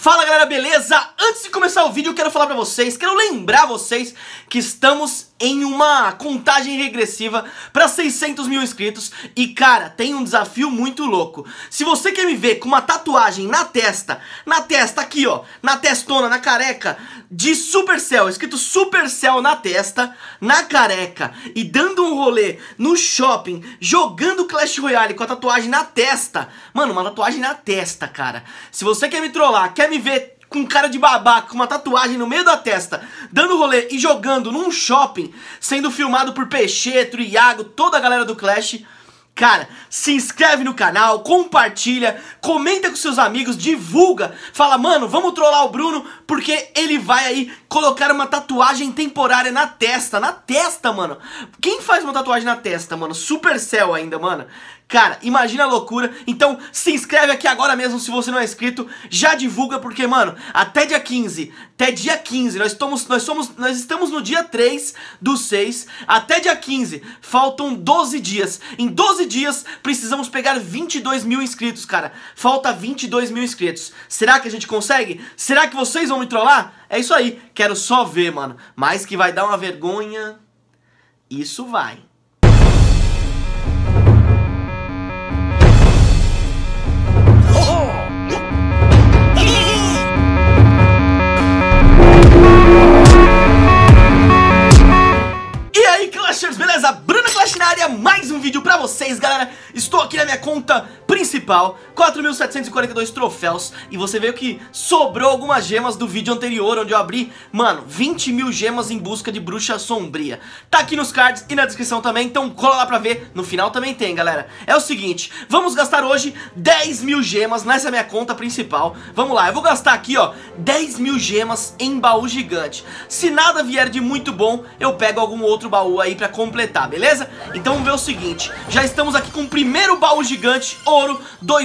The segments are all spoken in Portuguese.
Fala galera, beleza? Antes de começar o vídeo eu quero falar pra vocês, quero lembrar vocês que estamos em uma contagem regressiva pra 600 mil inscritos. E cara, tem um desafio muito louco. Se você quer me ver com uma tatuagem na testa aqui ó, na testona, na careca, de Supercell, escrito Supercell na testa, na careca, e dando um rolê no shopping, jogando Clash Royale com a tatuagem na testa, mano, uma tatuagem na testa, cara. Se você quer me trollar, quer me ver com cara de babaca, com uma tatuagem no meio da testa, dando rolê e jogando num shopping, sendo filmado por Peixeto, Iago, toda a galera do Clash, cara, se inscreve no canal, compartilha, comenta com seus amigos, divulga, fala, mano, vamos trollar o Bruno, porque ele vai aí colocar uma tatuagem temporária na testa, mano. Quem faz uma tatuagem na testa, mano? Supercell ainda, mano. Cara, imagina a loucura. Então se inscreve aqui agora mesmo se você não é inscrito. Já divulga porque, mano, até dia 15, nós estamos no dia 3 do 6. Até dia 15, faltam 12 dias. Em 12 dias precisamos pegar 22 mil inscritos, cara. Falta 22 mil inscritos. Será que a gente consegue? Será que vocês vão me trollar? É isso aí, quero só ver, mano. Mas que vai dar uma vergonha, isso vai. Beleza? Bruno Clash na área, mais um vídeo pra vocês, galera. Estou aqui na minha conta principal, 4.742 troféus. E você viu que sobrou algumas gemas do vídeo anterior, onde eu abri, mano, 20 mil gemas em busca de bruxa sombria. Tá aqui nos cards e na descrição também, então cola lá pra ver. No final também tem, galera. É o seguinte, vamos gastar hoje 10 mil gemas nessa minha conta principal. Vamos lá, eu vou gastar aqui, ó, 10 mil gemas em baú gigante. Se nada vier de muito bom, eu pego algum outro baú aí pra completar, beleza? Então vamos ver o seguinte, já estamos aqui com o primeiro baú gigante, ouro,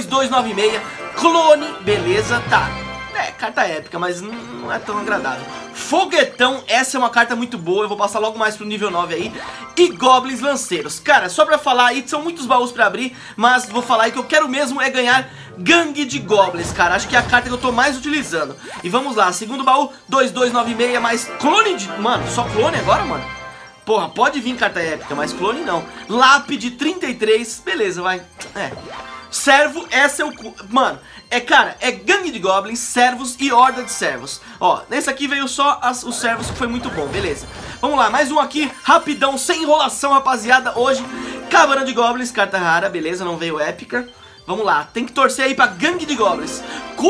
2296, clone, beleza, tá. É, carta épica, mas não é tão agradável. Foguetão, essa é uma carta muito boa, eu vou passar logo mais pro nível 9 aí. E Goblins Lanceiros. Cara, só pra falar aí, são muitos baús pra abrir, mas vou falar aí que eu quero mesmo é ganhar Gangue de Goblins, cara. Acho que é a carta que eu tô mais utilizando. E vamos lá, segundo baú, 2296, mais clone de... Mano, só clone agora, mano? Porra, pode vir carta épica, mas clone não. Lápide 33, beleza, vai. É. Servo, essa é o... Mano, cara, é Gangue de Goblins, Servos e Horda de Servos. Ó, nesse aqui veio só os Servos, que foi muito bom, beleza. Vamos lá, mais um aqui, rapidão, sem enrolação, rapaziada. Hoje, Cabana de Goblins, carta rara, beleza, não veio épica. Vamos lá, tem que torcer aí pra Gangue de Goblins.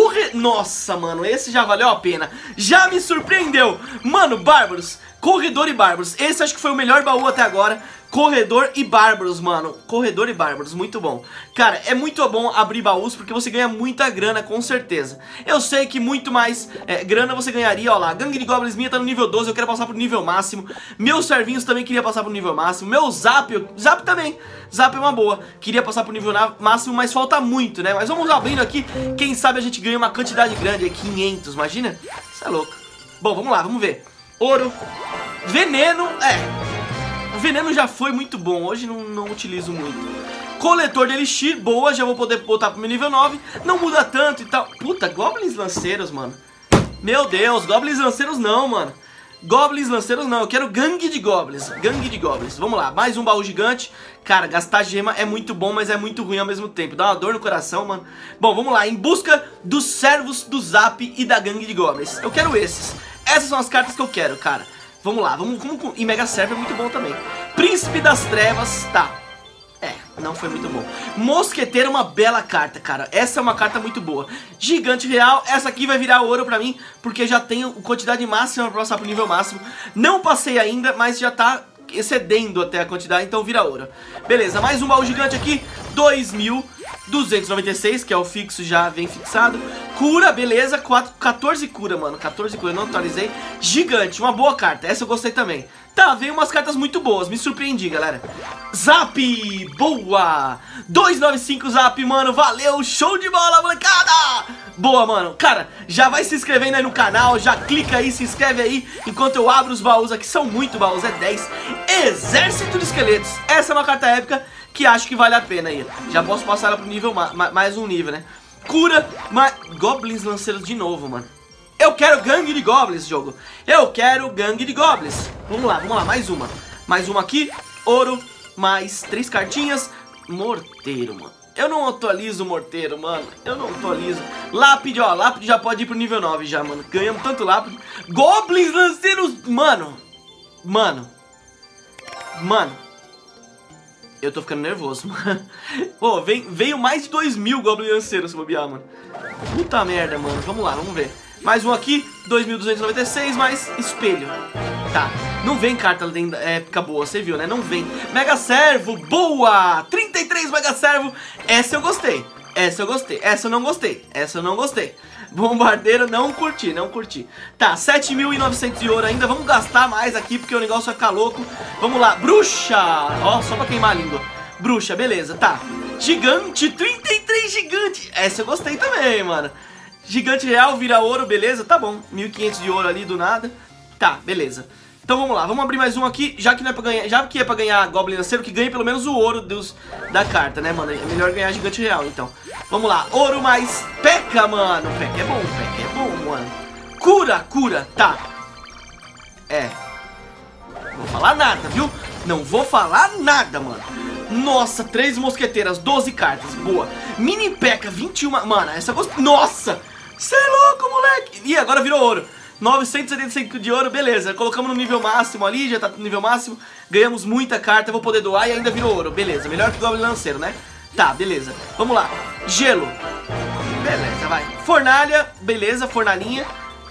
Nossa, mano, esse já valeu a pena. Já me surpreendeu. Mano, Bárbaros, Corredor e Bárbaros. Esse acho que foi o melhor baú até agora. Corredor e Bárbaros, mano. Corredor e Bárbaros, muito bom. Cara, é muito bom abrir baús porque você ganha muita grana, com certeza. Eu sei que muito mais grana você ganharia, ó lá. Gangue de Goblins minha tá no nível 12, eu quero passar pro nível máximo. Meus servinhos também queria passar pro nível máximo. Meu Zap também. Zap é uma boa. Queria passar pro nível máximo, mas falta muito, né? Mas vamos abrindo aqui, quem sabe a gente ganha uma quantidade grande, é 500, imagina? Isso é louco. Bom, vamos lá, vamos ver. Ouro, veneno, o veneno já foi muito bom, hoje não utilizo muito. Coletor de elixir, boa, já vou poder botar pro meu nível 9. Não muda tanto e tal. Puta, Goblins Lanceiros, mano. Meu Deus, Goblins Lanceiros não, mano. Goblins Lanceiros não, eu quero Gangue de Goblins. Gangue de Goblins, vamos lá, mais um baú gigante. Cara, gastar gema é muito bom, mas é muito ruim ao mesmo tempo. Dá uma dor no coração, mano. Bom, vamos lá, em busca dos servos do Zap e da Gangue de Goblins. Eu quero esses. Essas são as cartas que eu quero, cara. Vamos lá, vamos e Mega Servo é muito bom também. Príncipe das Trevas, tá. Não foi muito bom. Mosqueteiro é uma bela carta, cara. Essa é uma carta muito boa. Gigante Real, essa aqui vai virar ouro pra mim, porque já tenho quantidade máxima pra passar pro nível máximo. Não passei ainda, mas já tá excedendo até a quantidade, então vira ouro. Beleza, mais um baú gigante aqui, 2.296, que é o fixo, já vem fixado. Cura, beleza, 14 cura, mano, 14 cura, não atualizei. Gigante, uma boa carta, essa eu gostei também. Tá, veio umas cartas muito boas, me surpreendi, galera. Zap, boa. 295 Zap, mano, valeu, show de bola, molecada. Boa, mano, cara, já vai se inscrevendo aí no canal, já clica aí, se inscreve aí, enquanto eu abro os baús aqui, são muito baús, é 10. Exército de Esqueletos, essa é uma carta épica que acho que vale a pena aí. Já posso passar ela pro nível, mais um nível, né? cura, mas... Goblins lanceiros de novo, mano. Eu quero gangue de goblins, jogo. Eu quero gangue de goblins. Vamos lá, mais uma. Mais uma aqui, ouro, mais 3 cartinhas. Morteiro, mano. Eu não atualizo o morteiro, mano. Eu não atualizo. Lápide, ó, lápide já pode ir pro nível 9 já, mano. Ganhamos tanto lápide. Goblins lanceiros, mano. Mano. Eu tô ficando nervoso, mano. Pô, veio mais de 2.000 Goblin lanceiros se bobear, mano. Puta merda, mano. Vamos lá, vamos ver. Mais um aqui, 2.296, mais espelho. Tá, não vem carta épica boa, você viu, né? Não vem. Mega Servo, boa! 33 Mega Servo. Essa eu gostei. Essa eu gostei. Essa eu não gostei. Essa eu não gostei. Bombardeiro, não curti, não curti. Tá, 7.900 de ouro ainda. Vamos gastar mais aqui porque o negócio vai ficar louco. Vamos lá, bruxa. Ó, só pra queimar a língua. Bruxa, beleza, tá. Gigante, 33 gigante. Essa eu gostei também, mano. Gigante real vira ouro, beleza, tá bom. 1.500 de ouro ali do nada. Tá, beleza. Então vamos lá, vamos abrir mais um aqui. Já que não é pra ganhar, já que é pra ganhar Goblin lanceiro, que ganhe pelo menos o ouro da carta, né, mano? É melhor ganhar gigante real, então. Vamos lá, ouro mais P.E.K.K.A, mano. P.E.K.K.A é bom, P.E.K.K.A é bom, mano. Cura, tá. Não vou falar nada, viu? Não vou falar nada, mano. Nossa, 3 mosqueteiras, 12 cartas, boa. Mini P.E.K.K.A, 21, mano, essa eu gostei. Nossa, cê é louco, moleque. Ih, agora virou ouro. 975 de ouro, beleza. Colocamos no nível máximo ali, já tá no nível máximo. Ganhamos muita carta, vou poder doar e ainda virou ouro, beleza. Melhor que o Goblin lanceiro, né? Tá, beleza. Vamos lá, gelo. Beleza, vai. Fornalha, beleza, fornalhinha.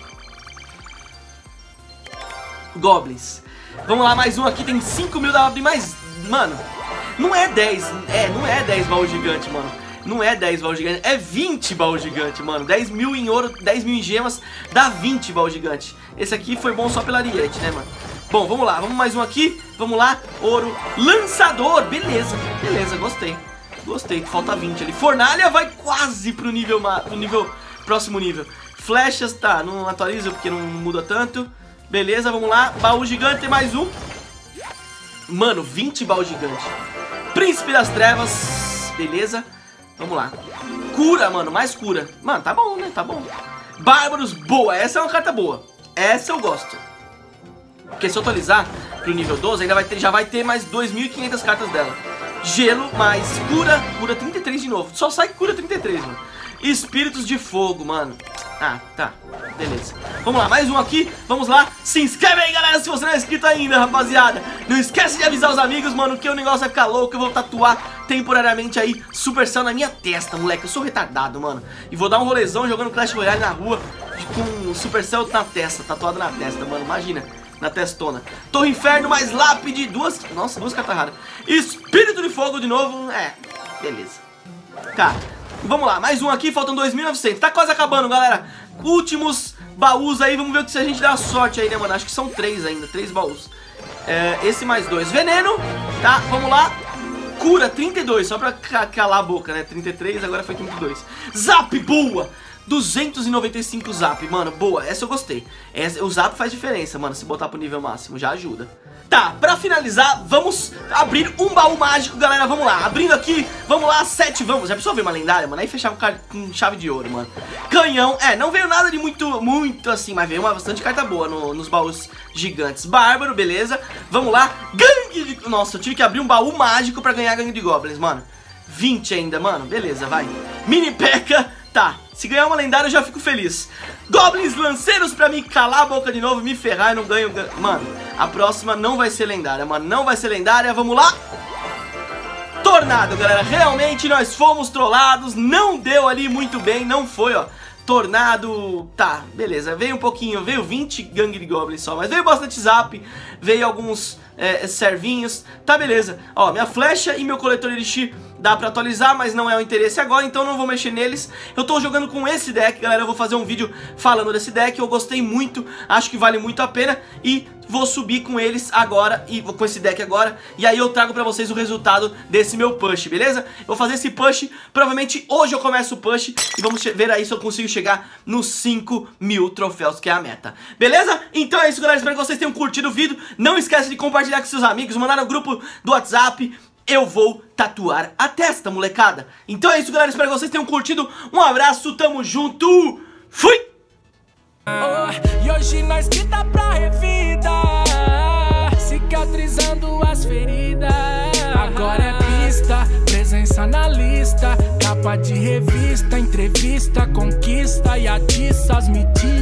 Goblins. Vamos lá, mais um aqui, tem 5.000, dá pra abrir mais... Mano, não é 10, não é 10 baú gigante, mano. Não é 10 baú gigante, é 20 baú gigante, mano. 10.000 em ouro, 10.000 em gemas, dá 20 baú gigante. Esse aqui foi bom só pela Ariete, né, mano? Bom, vamos lá, vamos mais um aqui. Vamos lá, ouro, lançador, beleza, beleza, gostei. Gostei, falta 20 ali. Fornalha vai quase pro nível, próximo nível. Flechas, tá, não atualiza porque não muda tanto. Beleza, vamos lá, baú gigante, tem mais um. Mano, 20 baú gigante. Príncipe das Trevas, beleza. Vamos lá. Cura, mano, mais cura. Mano, tá bom, né? Tá bom. Bárbaros, boa. Essa é uma carta boa. Essa eu gosto. Porque se eu atualizar pro nível 12, ainda já vai ter mais 2.500 cartas dela. Gelo, mais cura. Cura 33 de novo. Só sai cura 33, mano. Espíritos de fogo, mano. Ah, tá. Beleza. Vamos lá, mais um aqui. Vamos lá. Se inscreve aí, galera, se você não é inscrito ainda, rapaziada. Não esquece de avisar os amigos, mano, que o negócio vai ficar louco. Eu vou tatuar temporariamente aí Supercell na minha testa, moleque. Eu sou retardado, mano. E vou dar um rolezão jogando Clash Royale na rua com Supercell na testa, tatuado na testa, mano. Imagina, na testona. Torre Inferno mais lápide, duas cartas raras. Espírito de fogo de novo. Beleza. Tá. Vamos lá, mais um aqui, faltam 2.900. Tá quase acabando, galera. Últimos baús aí, vamos ver se a gente dá sorte aí, né, mano? Acho que são 3 ainda, 3 baús. Esse mais 2. Veneno, tá, vamos lá. Cura, 32, só pra calar a boca, né? 33, agora foi 32. Zap, boa! 295 zap, mano, boa, essa eu gostei. O zap faz diferença, mano, se botar pro nível máximo, já ajuda. Tá, pra finalizar, vamos abrir um baú mágico, galera, vamos lá. Abrindo aqui, vamos lá, 7, vamos. Já precisou ver uma lendária, mano? Aí fechava com chave de ouro, mano. Canhão, não veio nada de muito assim, mas veio bastante carta boa nos baús gigantes. Bárbaro, beleza. Vamos lá, gangue de... Nossa, eu tive que abrir um baú mágico pra ganhar gangue de goblins, mano. 20 ainda, mano, beleza, vai. Mini P.E.K.K.A, tá. Se ganhar uma lendária eu já fico feliz. Goblins lanceiros pra mim calar a boca de novo, me ferrar e não ganho... Mano, a próxima não vai ser lendária, mano. Não vai ser lendária, vamos lá. Tornado, galera. Realmente nós fomos trollados. Não deu ali muito bem, não foi, ó. Tornado, tá, beleza. Veio um pouquinho, veio 20 gangue de goblins só. Mas veio bastante zap, veio alguns servinhos. Tá, beleza. Ó, minha flecha e meu coletor elixir dá pra atualizar, mas não é o interesse agora, então não vou mexer neles. Eu tô jogando com esse deck, galera. Eu vou fazer um vídeo falando desse deck. Eu gostei muito, acho que vale muito a pena. E vou subir com eles agora, com esse deck agora. E aí eu trago pra vocês o resultado desse meu push, beleza? Eu vou fazer esse push, provavelmente hoje eu começo o push. E vamos ver aí se eu consigo chegar nos 5.000 troféus, que é a meta. Beleza? Então é isso, galera. Espero que vocês tenham curtido o vídeo. Não esquece de compartilhar com seus amigos, mandar no grupo do WhatsApp. eu vou tatuar a testa, molecada. Então é isso, galera, espero que vocês tenham curtido. Um abraço, tamo junto, fui! E hoje nós que dá pra revida, cicatrizando as feridas. Agora é pista, presença na lista, capa de revista, entrevista, conquista e atiça as medidas.